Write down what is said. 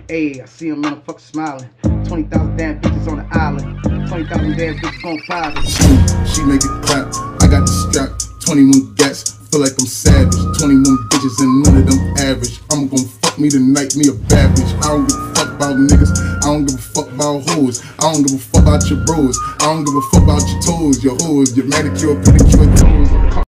Ayy, I see them motherfuckers smiling. 20,000 damn bitches on the island. 20,000 damn bitches gon' private. She make it clap. I got the strap. 21 gats. Feel like I'm savage. 21 bitches and none of them average. I'm gon' fuck me tonight, me a bad bitch. I don't give a fuck about niggas. I don't give a fuck about hoes. I don't give a fuck about your bros. I don't give a fuck about your toes, your hoes, your manicure, pedicure, toes.